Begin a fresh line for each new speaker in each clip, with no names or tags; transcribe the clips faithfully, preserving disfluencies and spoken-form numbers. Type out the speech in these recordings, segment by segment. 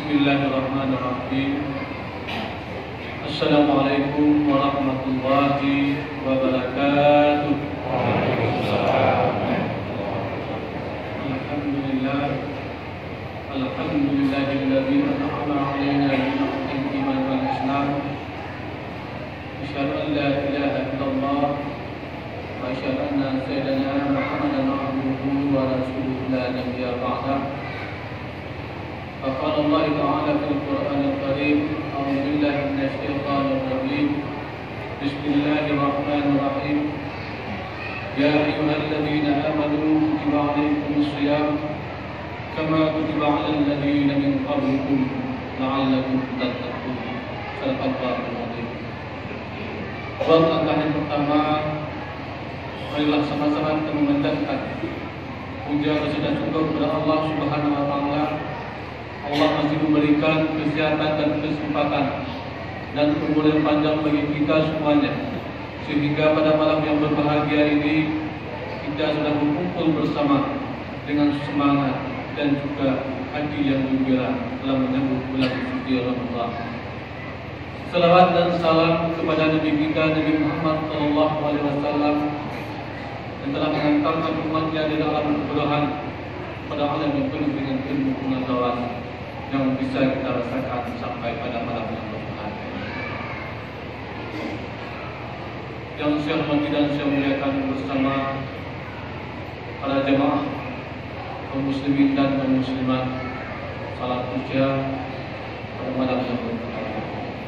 Bismillahirrahmanirrahim. Assalamualaikum warahmatullahi wabarakatuh. Alhamdulillah, alhamdulillahilladzi an'ama 'alaina bi ni'matil iman wal islam. Asyhadu an la ilaha illallah wa asyhadu anna sayyidana Muhammadan 'abduhu wa rasuluhu la nabiyya ba'dahu. فقال الله تعالى في القرآن الكريم: أعوذ بالله من الشيطان الرجيم بسم الله الرحمن الرحيم يا أيها الذين آمنوا كتب عليكم الصيام كما كتب على الذين من قبلكم لعلكم تتقون. Sadaqallahul Azim. Buat langkah yang pertama, marilah sama-sama kita memanjatkan puja dan syukur kepada Allah Subhanahu wa taala. Allah masih memberikan kesehatan dan kesempatan dan umur yang panjang bagi kita semuanya, sehingga pada malam yang berbahagia ini kita sudah berkumpul bersama dengan semangat dan juga hati yang gembira dalam menyambut bulan suci Ramadan. Salawat dan salam kepada Nabi kita Nabi Muhammad Sallallahu Alaihi Wasallam yang telah mengantarkan umatnya di dalam kebodohan pada alam yang penuh dengan ilmu pengetahuan yang bisa kita rasakan sampai pada malam yang berbahagia. Yang saya hormati dan saya muliakan bersama para jemaah kaum muslimin dan kaum muslimat, salam puja pada malam yang berbahagia.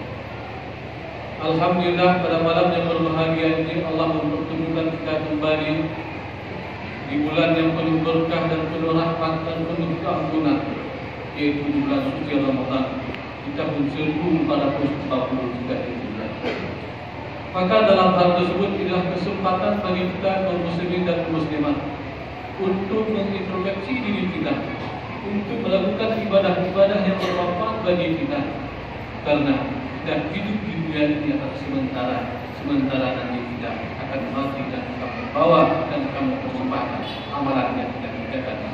Alhamdulillah, pada malam yang berbahagia ini Allah mempertemukan kita kembali di bulan yang penuh berkah dan penuh rahmat dan penuh keampunan, yaitu bulan suci Ramadan di tahun seribu empat ratus empat puluh tiga Hijriah. Maka dalam hal tersebut adalah kesempatan bagi kita kaum muslimin dan muslimat untuk mengintrospeksi diri kita, untuk melakukan ibadah-ibadah yang bermanfaat bagi kita, karena kita hidup di dunia ini akan sementara, sementara nanti kita akan mati dan akan membawa dan akan mempersembahkan amalan yang kita kerjakan.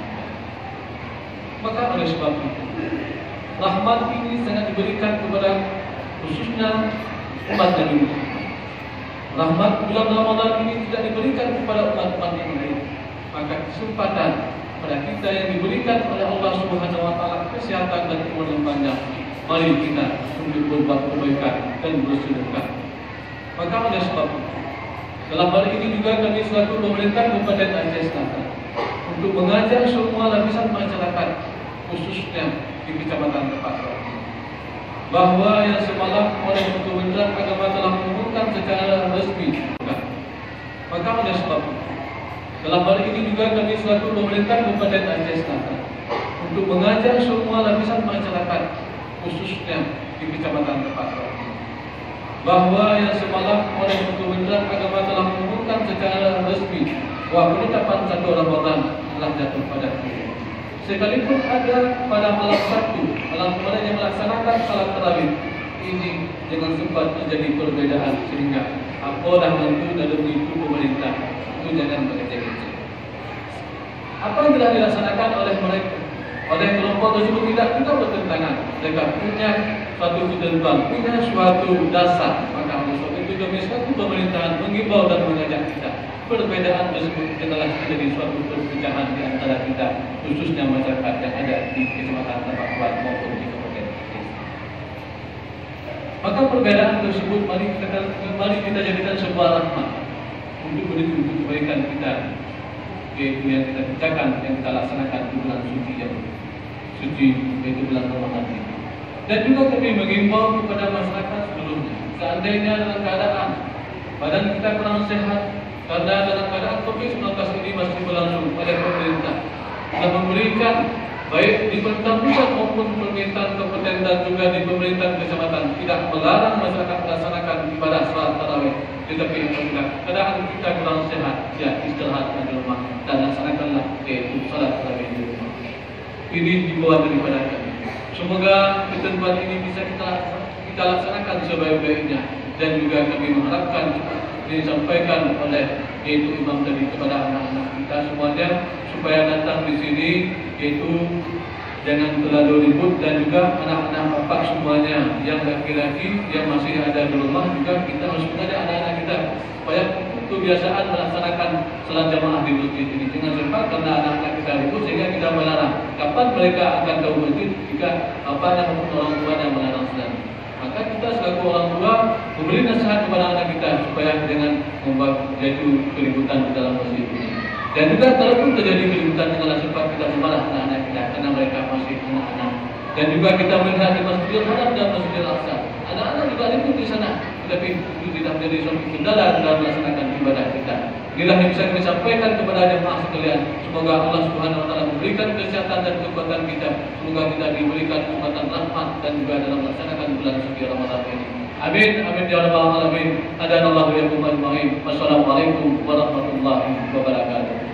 Maka oleh sebab itu, rahmat ini sangat diberikan kepada khususnya umat Nabi Muhammad. Rahmat bulan Ramadan ini tidak diberikan kepada umat-umat yang lain. Maka kesempatan pada kita yang diberikan oleh Allah Subhanahu Wa Taala kesehatan dan umur yang panjang, mari kita untuk berbuat kebaikan dan bersedekah. Maka oleh sebab itu, dalam hal ini juga kami selaku pemerintah Kabupaten Aceh Selatan untuk mengajak semua lapisan masyarakat, khususnya di Kecamatan Tepatro, bahwa yang semalam oleh Kementerian Agama telah mengumumkan secara resmi. Maka oleh sebab itu, dalam hal ini juga kami selaku pemerintah Kabupaten Aceh Selatan untuk mengajak semua lapisan masyarakat, khususnya di Kecamatan Tepatro, bahwa yang semalam oleh Kementerian Agama telah mengumumkan secara resmi bahwa penetapan satu Ramadan telah jatuh pada kita. Sekalipun ada pada malam Sabtu, malam kemarin yang melaksanakan salat tarawih ini jangan sempat terjadi perbedaan, sehingga apa dah menentu dan itu pemerintah itu jangan mengecek-ngecek. Apa yang telah dilaksanakan oleh mereka, oleh kelompok tersebut tidak kita bertentangan. Mereka punya suatu ketentuan, punya suatu dasar. Maka oleh sebab itu kami satu pemerintahan mengimbau dan mengajak kita. Perbedaan tersebut adalah menjadi suatu perpecahan di antara kita, khususnya masyarakat yang ada di Kecamatan Tepatro maupun di Kabupaten Aceh. Maka perbedaan tersebut mari kita mari kita jadikan sebuah rahmat untuk menuju kebaikan kita, yaitu yang kita kerjakan, yang kita laksanakan di bulan suci yang suci, yaitu bulan Ramadan ini. Dan juga kami mengimbau kepada masyarakat seluruhnya, seandainya dalam keadaan badan kita kurang sehat, karena dalam keadaan covid sembilan belas ini masih berlangsung oleh pemerintah telah memberikan baik di pemerintah pusat maupun pemerintah kabupaten dan juga di pemerintah kecamatan tidak melarang masyarakat melaksanakan ibadah salat tarawih. Tetapi apabila keadaan kita kurang sehat, ya istirahatlah di rumah dan laksanakanlah yaitu salat tarawih di rumah. Ini himbauan daripada kami. Semoga ketentuan ini bisa kita kita laksanakan sebaik-baiknya, dan juga kami mengharapkan disampaikan oleh yaitu imam tadi kepada anak-anak kita semuanya supaya datang di sini, yaitu jangan terlalu ribut, dan juga anak-anak bapak semuanya yang laki-laki yang masih ada di rumah juga kita harus mengajak anak-anak kita supaya kebiasaan melaksanakan salat jamaah di masjid ini. Jangan sampai karena anak-anak kita ribut sehingga kita melarang. Kapan mereka akan ke masjid jika bapaknya maupun orang tua yang melarang salat? Maka kita selaku orang tua memberi nasihat kepada anak kita supaya jangan membuat jatuh keributan di dalam masjid ini. Dan juga kalaupun terjadi keributan, janganlah sempat kita memarah anak-anak kita karena mereka masih anak-anak. Dan juga kita melihat di Masjidil Haram dan Masjidil Aqsa, anak-anak juga ribut di sana, tetapi itu tidak menjadi suatu kendala dalam melaksanakan ibadah kita. Inilah yang bisa kami sampaikan kepada jemaah sekalian. Semoga Allah Subhanahu Wa Taala memberikan kesehatan dan kekuatan kita. Semoga kita diberikan kekuatan rahmat dan juga dalam melaksanakan bulan suci Ramadan ini. Amin, amin ya rabbal alamin. Hadanallahu wa iyyakum ajma'in. Wassalamualaikum warahmatullahi wabarakatuh.